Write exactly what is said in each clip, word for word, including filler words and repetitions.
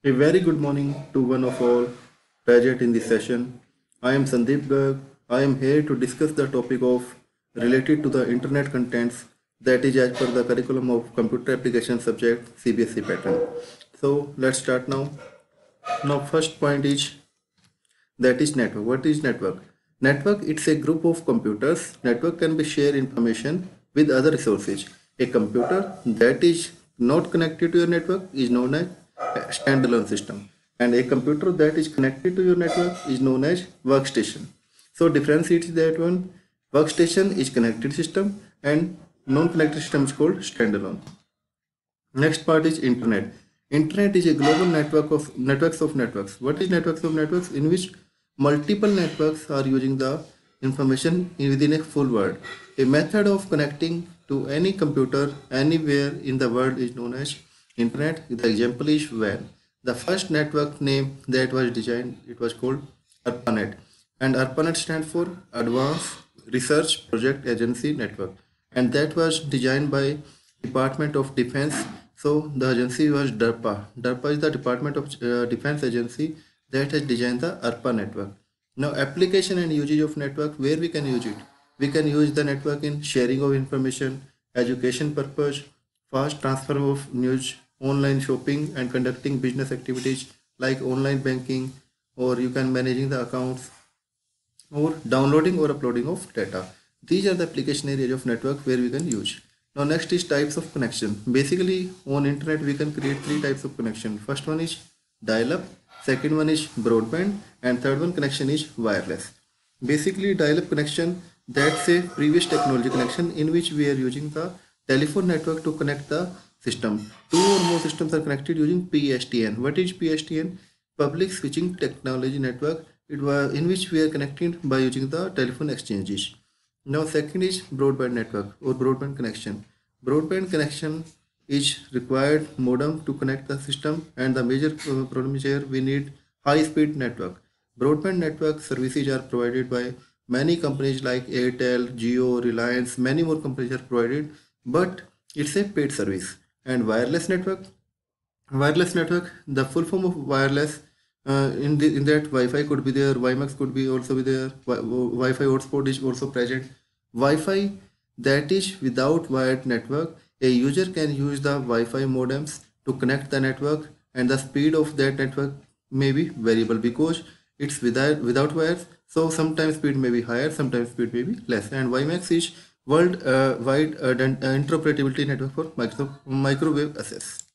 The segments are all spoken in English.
A very good morning to one of all present in this session. I am Sandeep Garg. I am here to discuss the topic of related to the internet contents that is as per the curriculum of computer application subject C B S E pattern. So let's start now. Now first point is that is network. What is network? Network it's a group of computers. Network can be share information with other resources. A computer that is not connected to your network is known as a standalone system, and a computer that is connected to your network is known as workstation. So difference is that one workstation is connected system and non-connected system is called standalone. Next part is internet. Internet is a global network of networks of networks. What is networks of networks? In which multiple networks are using the information within a full world. A method of connecting to any computer anywhere in the world is known as internet. The example is W A N. The first network name that was designed, it was called ARPANET, and ARPANET stands for Advanced Research Project Agency Network, and that was designed by Department of Defense. So the agency was DARPA. DARPA is the Department of uh, Defense Agency that has designed the ARPA network. Now application and usage of network, where we can use it. We can use the network in sharing of information, education purpose, fast transfer of news, online shopping and conducting business activities like online banking, or you can managing the accounts, or downloading or uploading of data. These are the application areas of network where we can use. Now next is types of connection. Basically on internet we can create three types of connection. First one is dial-up, second one is broadband, and third one connection is wireless. Basically dial-up connection, that's a previous technology connection in which we are using the telephone network to connect the system. Two or more systems are connected using P S T N. What is P S T N? Public switching technology network. It was in which we are connecting by using the telephone exchanges. Now second is broadband network or broadband connection. Broadband connection is required modem to connect the system, and the major uh, problem is here we need high speed network. Broadband network services are provided by many companies like Airtel, Jio, Reliance, many more companies are provided, but it's a paid service. And wireless network, wireless network, the full form of wireless, uh, in the in that Wi-Fi could be there, WiMAX could be also be there, Wi- Wi-Fi hotspot is also present. Wi-Fi that is without wired network, a user can use the Wi-Fi modems to connect the network, and the speed of that network may be variable because it's without without wires. So sometimes speed may be higher, sometimes speed may be less. And WiMAX is world uh, wide uh, interoperability network for micro, microwave access.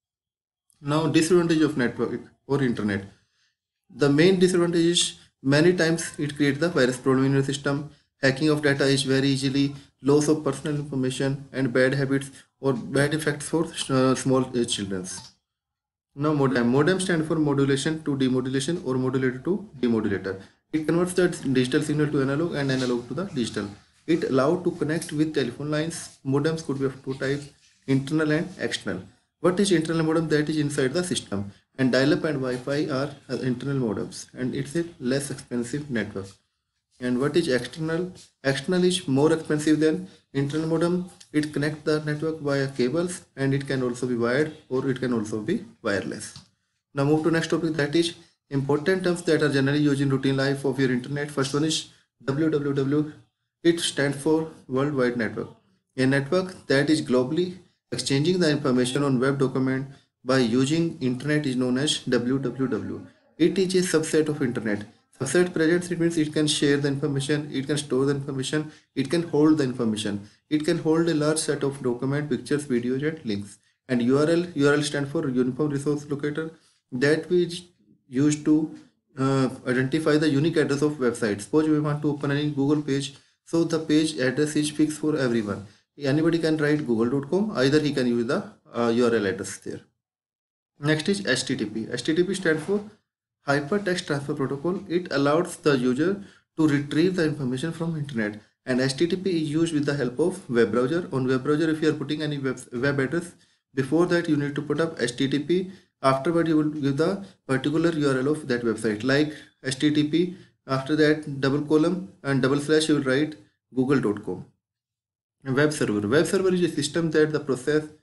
Now disadvantage of network or internet. The main disadvantage is many times it creates the virus problem in your system. Hacking of data is very easily, loss of personal information, and bad habits or bad effects for uh, small uh, children. Now modem. Modem stands for modulation to demodulation or modulator to demodulator. It converts the digital signal to analog and analog to the digital. It allows to connect with telephone lines. Modems could be of two types, internal and external. What is internal modem? That is inside the system. And dial-up and Wi-Fi are uh, internal modems, and it's a less expensive network. And what is external? External is more expensive than internal modem. It connects the network via cables, and it can also be wired or it can also be wireless. Now move to next topic, that is important terms that are generally used in routine life of your internet. First one is W W W. It stands for World Wide Network. A network that is globally exchanging the information on web document by using internet is known as W W W. It is a subset of internet. Subset presents, it means it can share the information, it can store the information, it can hold the information. It can hold a large set of document, pictures, videos, and links. And U R L, U R L stands for Uniform Resource Locator, that we use to uh, identify the unique address of website. Suppose we want to open any Google page, so the page address is fixed for everyone. Anybody can write google dot com, either he can use the uh, U R L address there. Next is H T T P. H T T P stands for Hypertext Transfer Protocol. It allows the user to retrieve the information from internet, and H T T P is used with the help of web browser. On web browser, if you are putting any web, web address, before that you need to put up H T T P. Afterward you will give the particular U R L of that website, like H T T P. After that double column and double slash you will write google dot com. Web server. Web server is a system that the process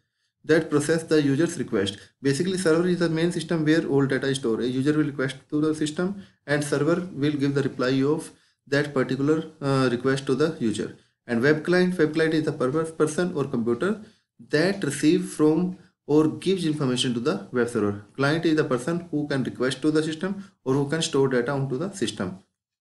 that process the user's request. Basically, server is the main system where all data is stored. A user will request to the system and server will give the reply of that particular uh, request to the user. And web client, web client is the person or computer that receive from or gives information to the web server. Client is the person who can request to the system or who can store data onto the system.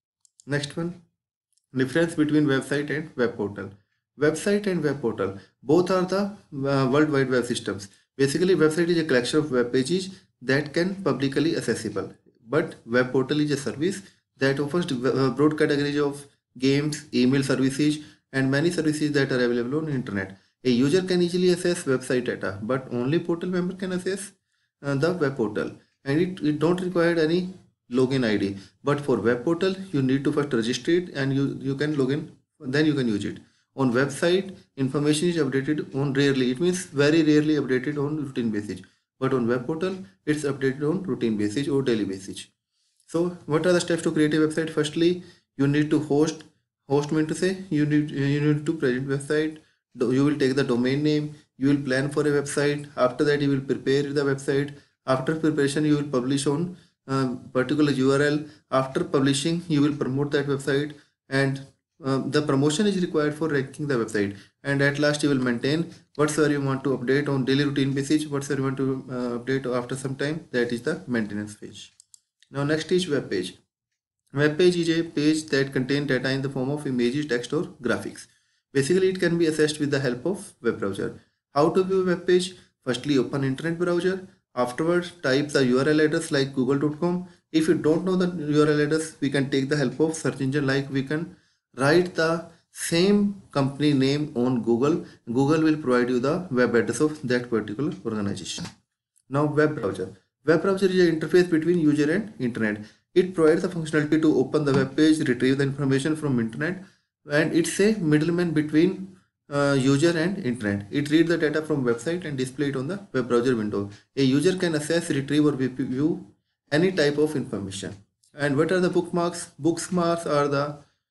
Next one, difference between website and web portal. Website and web portal, both are the uh, World Wide Web systems. Basically, website is a collection of web pages that can publicly accessible, but web portal is a service that offers broad categories of games, email services, and many services that are available on internet. A user can easily access website data, but only portal member can access uh, the web portal, and it, it don't require any login I D. But for web portal, you need to first register it, and you you can log in, then you can use it. On website, information is updated on rarely. It means very rarely updated on routine basis. But on web portal, it's updated on routine basis or daily basis. So what are the steps to create a website? Firstly, you need to host. Host meant to say you need you need to present website. You will take the domain name. You will plan for a website. After that, you will prepare the website. After preparation, you will publish on uh, particular U R L. After publishing, you will promote that website, and Um, the promotion is required for ranking the website, and at last you will maintain whatsoever you want to update on daily routine basis, whatsoever you want to uh, update after some time. That is the maintenance page. Now next is web page. Web page is a page that contains data in the form of images, text or graphics. Basically, it can be accessed with the help of web browser. How to view a web page? Firstly, open internet browser. Afterwards, type the U R L address like google dot com. If you don't know the U R L address, we can take the help of search engine, like we can write the same company name on Google. Google will provide you the web address of that particular organization. Now web browser. Web browser is an interface between user and internet. It provides the functionality to open the web page, retrieve the information from internet, and it's a middleman between uh, user and internet. It reads the data from website and display it on the web browser window. A user can access, retrieve or view any type of information. And what are the bookmarks? Bookmarks are the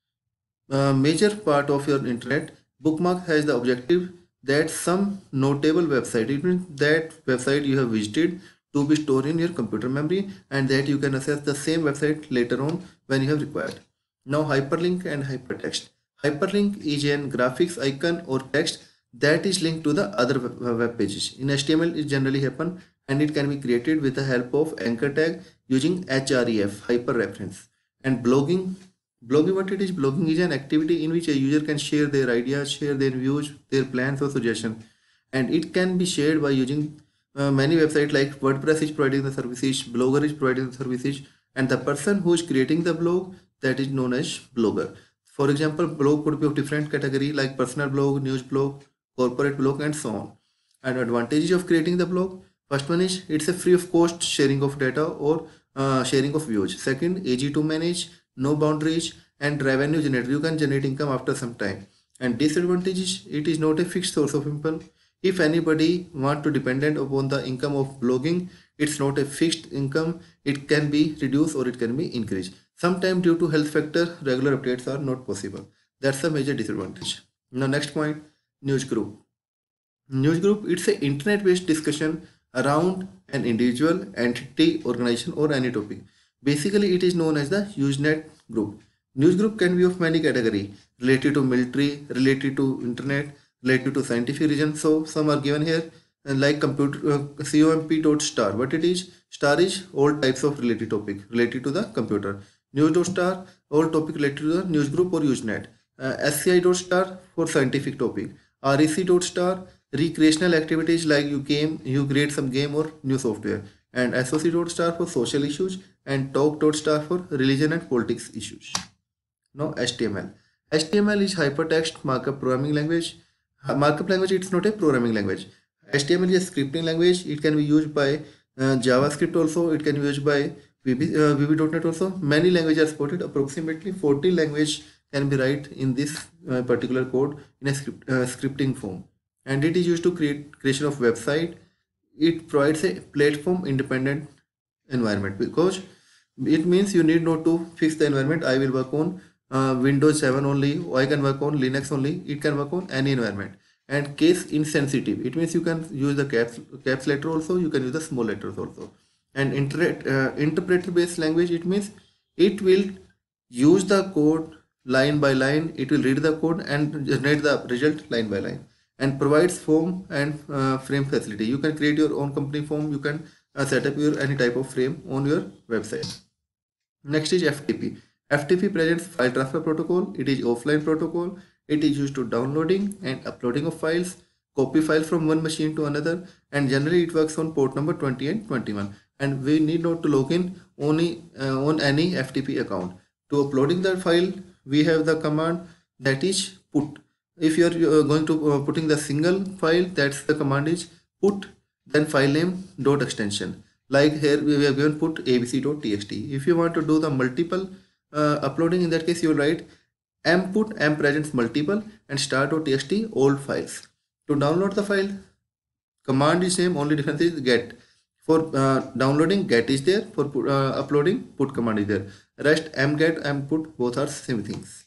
Uh, major part of your internet. Bookmark has the objective that some notable website, it means that website you have visited, to be stored in your computer memory, and that you can access the same website later on when you have required. Now hyperlink and hypertext. Hyperlink is an graphics, icon or text that is linked to the other web pages. In H T M L, it generally happen, and it can be created with the help of anchor tag using href, hyperreference. And blogging. Blogging, what it is? Blogging is an activity in which a user can share their ideas, share their views, their plans or suggestions, and it can be shared by using uh, many websites like WordPress is providing the services, Blogger is providing the services, and the person who is creating the blog, that is known as blogger. For example, blog could be of different category like personal blog, news blog, corporate blog, and so on. And advantages of creating the blog: first one is it's a free of cost sharing of data or uh, sharing of views. Second, easy to manage, no boundaries, and revenue generator. You can generate income after some time. And disadvantages: it is not a fixed source of income. If anybody want to dependent upon the income of blogging, it's not a fixed income. It can be reduced or it can be increased. Sometimes due to health factor, regular updates are not possible. That's a major disadvantage. Now next point, news group. News group, it's an internet based discussion around an individual, entity, organization or any topic. Basically, it is known as the Usenet group. News group can be of many categories, related to military, related to internet, related to scientific region. So some are given here, and like computer uh, comp.star. What it is? Star is all types of related topic related to the computer. News.star, all topic related to the news group or Usenet. Uh, sci.star for scientific topic. rec.star, recreational activities like you game, you create some game or new software. And soc.star for social issues, and talk.star for religion and politics issues. Now H T M L. H T M L is hypertext markup programming language. Markup language, it's not a programming language. H T M L is a scripting language. It can be used by uh, JavaScript also. It can be used by V B, uh, V B dot net also. Many languages are supported. Approximately forty language can be write in this uh, particular code in a script, uh, scripting form. And it is used to create creation of website. It provides a platform independent environment, because it means you need not to fix the environment. I will work on uh, Windows seven only, or I can work on Linux only. It can work on any environment. and case insensitive. It means you can use the caps, caps letter also, you can use the small letters also. And inter, uh, interpreter based language, it means it will use the code line by line, it will read the code and generate the result line by line, and provides form and uh, frame facility. You can create your own company form, you can uh, set up your any type of frame on your website. Next is F T P. F T P presents file transfer protocol. It is offline protocol. It is used to downloading and uploading of files, copy files from one machine to another, and generally it works on port number twenty and twenty-one. And we need not to log in only uh, on any F T P account. To uploading the file, we have the command that is put. If you are uh, going to uh, putting the single file, that's the command is put, then file name dot extension. Like here we have given put abc.txt. If you want to do the multiple uh, uploading, in that case you will write mput m presents multiple and star.txt old files. To download the file, command is same, only difference is get. For uh, downloading, get is there. For put, uh, uploading, put command is there. Rest mget, mput, both are same things.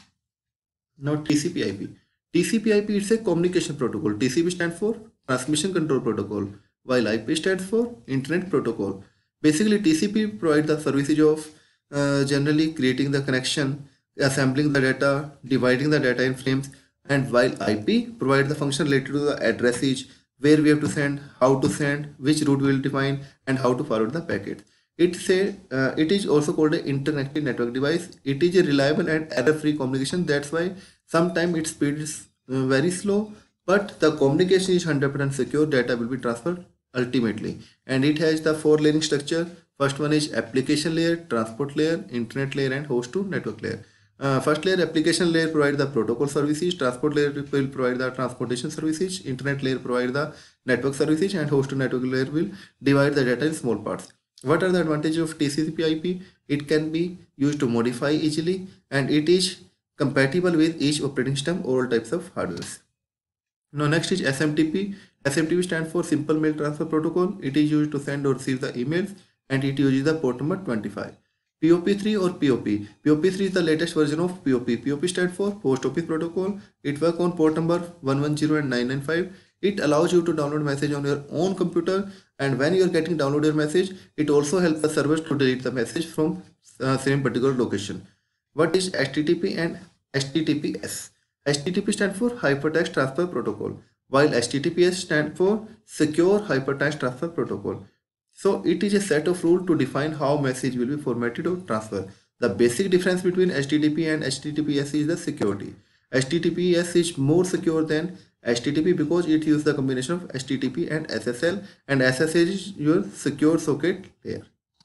Now T C P I P. T C P I P is a communication protocol. T C P stands for Transmission Control Protocol, while I P stands for Internet Protocol. Basically, T C P provides the services of uh, generally creating the connection, assembling the data, dividing the data in frames, and while I P provides the function related to the addresses, where we have to send, how to send, which route we will define, and how to forward the packet. It's a, uh, it is also called an interconnected network device. It is a reliable and error-free communication. That's why sometimes its speed is uh, very slow, but the communication is one hundred percent secure. Data will be transferred ultimately, and it has the four layering structure. First one is application layer, transport layer, internet layer, and host to network layer. Uh, first layer, application layer, provide the protocol services. Transport layer will provide the transportation services. Internet layer provide the network services, and host to network layer will divide the data in small parts. What are the advantages of T C P I P? It can be used to modify easily, and it is compatible with each operating system or all types of hardware. Now next is S M T P. S M T P stands for Simple Mail Transfer Protocol. It is used to send or receive the emails, and it uses the port number twenty-five. P O P three or P O P. P O P three is the latest version of P O P. P O P stands for Post Office Protocol. It works on port number one one zero and nine nine five. It allows you to download message on your own computer, and when you are getting downloaded message, it also helps the servers to delete the message from uh, same particular location. What is H T T P and H T T P S? H T T P stands for Hypertext Transfer Protocol, while H T T P S stands for Secure Hypertext Transfer Protocol. So it is a set of rules to define how message will be formatted or transferred. The basic difference between H T T P and H T T P S is the security. H T T P S is more secure than H T T P because it uses the combination of H T T P and S S L, and S S L is your secure socket layer.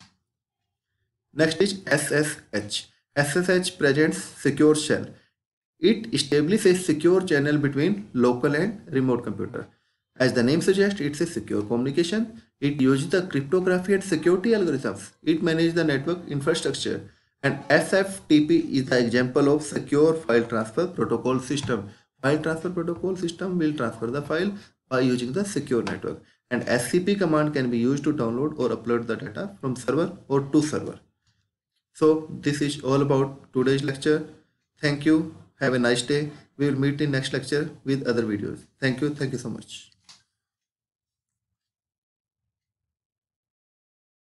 Next is S S H. S S H presents secure shell. It establishes a secure channel between local and remote computer. As the name suggests, it's a secure communication. It uses the cryptography and security algorithms. It manages the network infrastructure. And S F T P is the example of secure file transfer protocol system. File transfer protocol system will transfer the file by using the secure network. And S C P command can be used to download or upload the data from server or to server. So this is all about today's lecture. Thank you. Have a nice day. We will meet in next lecture with other videos. Thank you. Thank you so much.